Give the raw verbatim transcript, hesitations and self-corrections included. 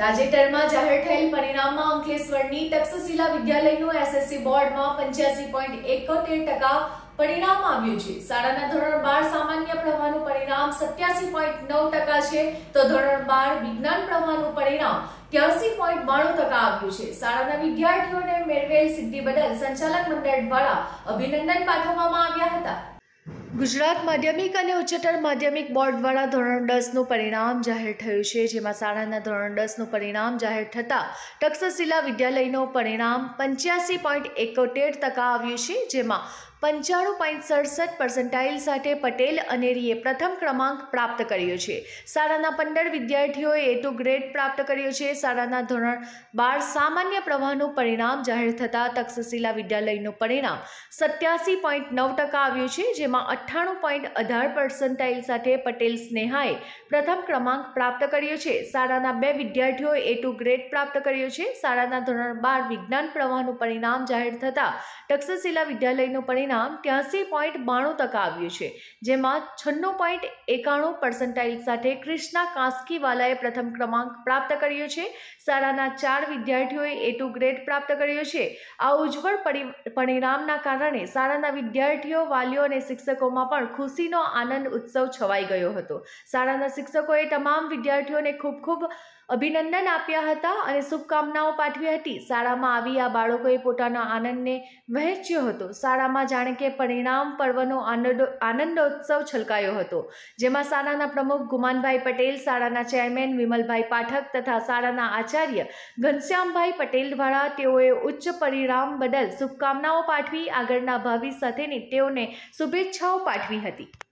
તાજેતરમાં જાહેર થયેલ પરિણામમાં અંકલેશ્વરની તક્ષશિલા વિદ્યાલયનું એસએસસી બોર્ડમાં પંચ્યાસી પોઈન્ટ એકોતેર ટકા પરિણામ આવ્યું છે। શાળાના ધોરણ બાર સામાન્ય પ્રવાહનું પરિણામ સત્યાસી પોઈન્ટ નવ ટકા છે, તો ધોરણ બાર વિજ્ઞાન પ્રવાહનું પરિણામ ત્યાસી પોઈન્ટ બાણું ટકા આવ્યું છે। શાળાના વિદ્યાર્થીઓને મેળવેલ સિદ્ધિ બદલ સંચાલક મંડળ દ્વારા અભિનંદન પાઠવવામાં આવ્યા હતા। ગુજરાત માધ્યમિક અને ઉચ્ચતર માધ્યમિક બોર્ડ દ્વારા ધોરણ દસ નું પરિણામ જાહેર થયું છે, જેમાં શાળાના ધોરણ દસ નું પરિણામ જાહેર થતાં તક્ષશિલા વિદ્યાલયનું પરિણામ પંચ્યાસી પોઈન્ટ એકોતેર ટકા આવ્યું છે, જેમાં પંચાણું પોઈન્ટ સડસઠ પર્સન્ટાઇલ સાથે પટેલ અનેરીએ પ્રથમ ક્રમાંક પ્રાપ્ત કર્યો છે। શાળાના પંદર વિદ્યાર્થીઓએ એ ટુ ગ્રેડ પ્રાપ્ત કર્યો છે। શાળાના ધોરણ બાર સામાન્ય પ્રવાહનું પરિણામ જાહેર થતાં તક્ષશિલા વિદ્યાલયનું પરિણામ સત્યાસી પોઈન્ટ નવ ટકા આવ્યું છે, જેમાં અઠ્ઠાણું પોઈન્ટ અઢાર પર્સન્ટાઇલ સાથે પટેલ સ્નેહાએ પ્રથમ ક્રમાંક પ્રાપ્ત કર્યો છે। શાળાના બે વિદ્યાર્થીઓએ એ ટુ ગ્રેડ પ્રાપ્ત કર્યો છે। શાળાના ધોરણ બાર વિજ્ઞાન પ્રવાહનું પરિણામ જાહેર થતાં તક્ષશિલા વિદ્યાલયનું પરિણામ ત્યાસી પોઈન્ટ બાણું ટકા આવ્યું છે, જેમાં છન્નું પોઈન્ટ એકાણું પર્સન્ટાઇલ સાથે કૃષ્ણા કાસ્કીવાલાએ પ્રથમ ક્રમાંક પ્રાપ્ત કર્યો છે। શાળાના ચાર વિદ્યાર્થીઓએ એ ટુ ગ્રેડ પ્રાપ્ત કર્યો છે। આ ઉજ્જવળ પરિણામના કારણે શાળાના વિદ્યાર્થીઓ, વાલીઓ અને શિક્ષકોમાં પણ ખુશીનો આનંદ ઉત્સવ છવાઈ ગયો હતો। શાળાના શિક્ષકોએ તમામ વિદ્યાર્થીઓને ખૂબ ખૂબ અભિનંદન આપ્યા હતા અને શુભકામનાઓ પાઠવી હતી। શાળામાં આવી આ બાળકોએ પોતાના આનંદને વહેંચ્યો હતો। શાળામાં જાણે કે પરિણામ પર્વનો આનંદ આનંદોત્સવ છલકાયો હતો, જેમાં શાળાના પ્રમુખ ગુમાનભાઈ પટેલ, શાળાના ચેરમેન વિમલભાઈ પાઠક તથા શાળાના આચાર્ય ઘનશ્યામભાઈ પટેલ દ્વારા તેઓએ ઉચ્ચ પરિણામ બદલ શુભકામનાઓ પાઠવી આગળના ભાવિ સાથેની તેઓને શુભેચ્છાઓ પાઠવી હતી।